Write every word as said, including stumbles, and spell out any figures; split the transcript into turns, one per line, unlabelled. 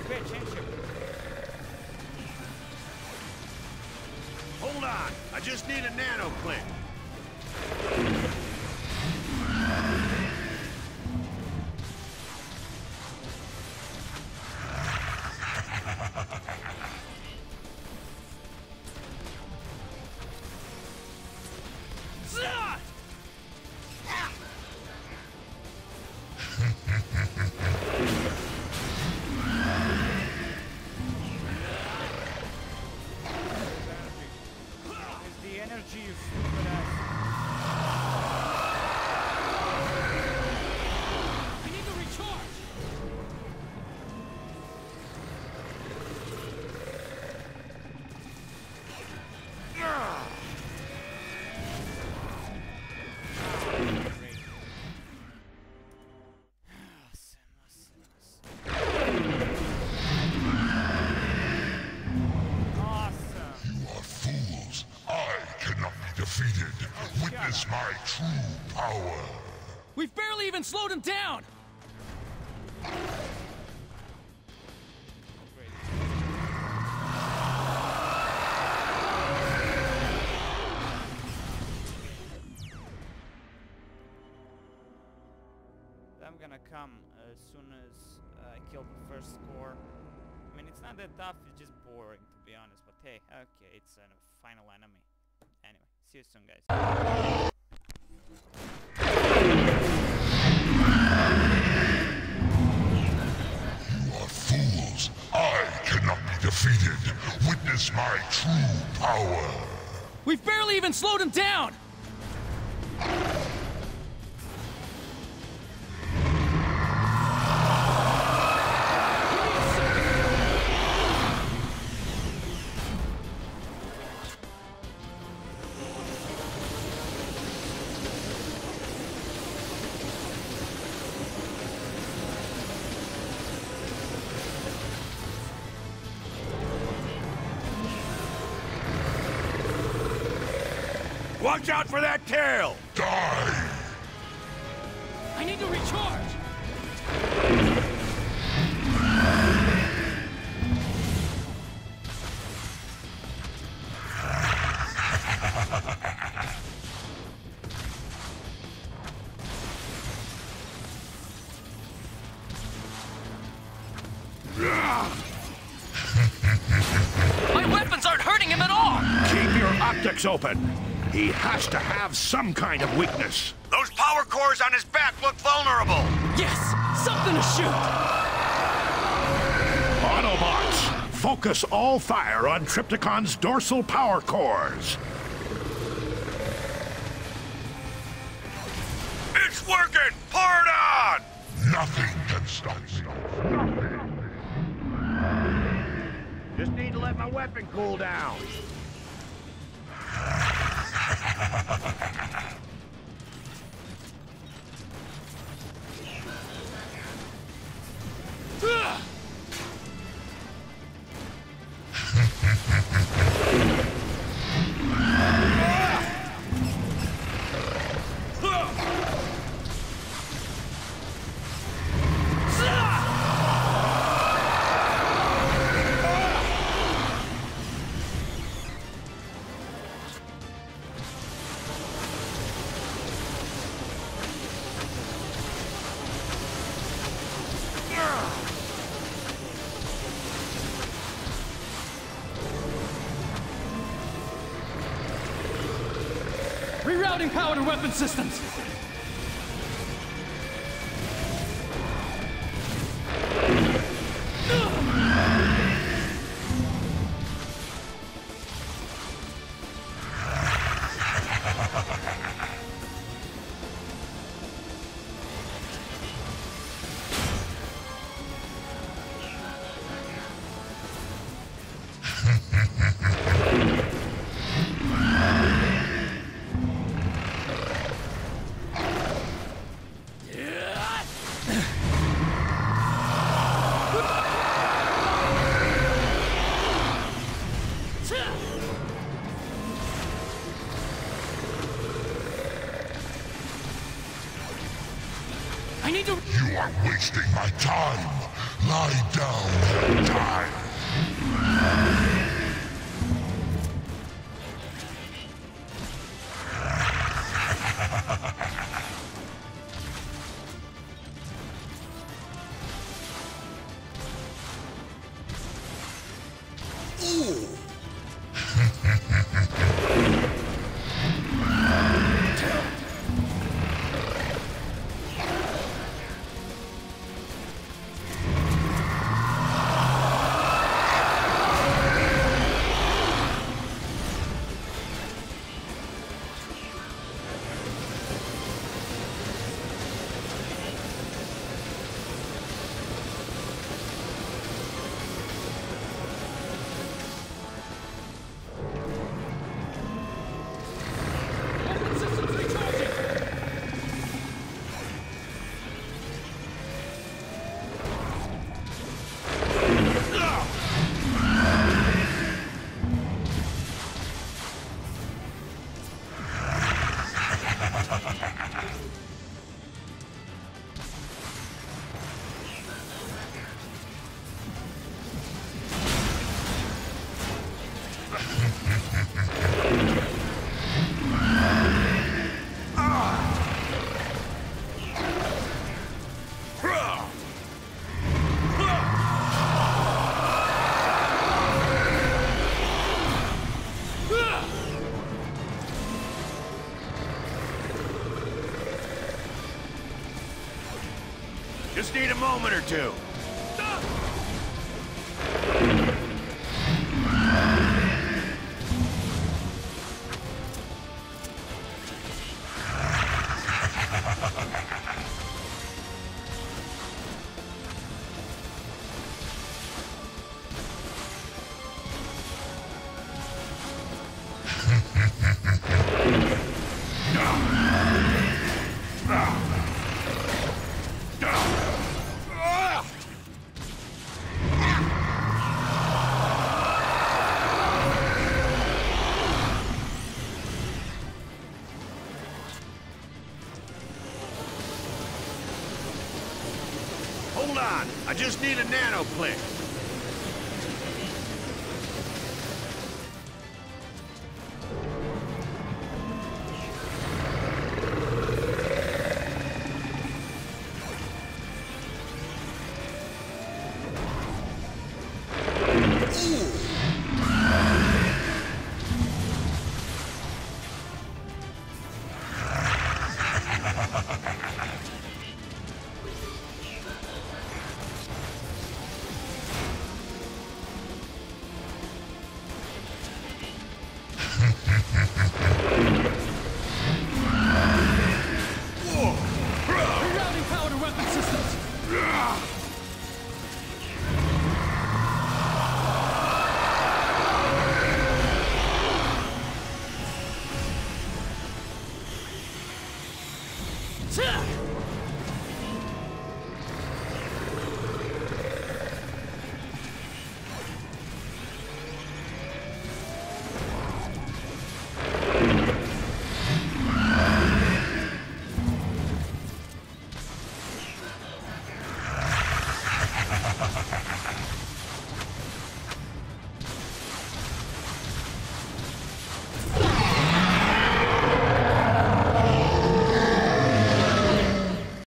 pay attention.
Hold on, I just need a nano clip.
Defeated. Witness my true power.
We've barely even slowed him down!
I'm gonna come as soon as uh, I kill the first core. I mean, it's not that tough, it's just boring to be honest, but hey, okay, it's a final enemy. Anyway, see you soon, guys.
You are fools. I cannot be defeated. Witness my true power.
We've barely even slowed him down!
Watch out for that tail!
Die!
I need to recharge! My weapons aren't hurting him at all!
Keep your optics open! He has to have some kind of weakness. Those power cores on his back look vulnerable.
Yes! Something to shoot!
Autobots, focus all fire on Trypticon's dorsal power cores. It's working! Pour it on!
Nothing can stop me. Nothing.
Just need to let my weapon cool down.
Rerouting power to weapon systems!
You are wasting my time. Lie down. time.
Weapon systems recharging!
Just need a moment or two. Hold on, I just need a nano click.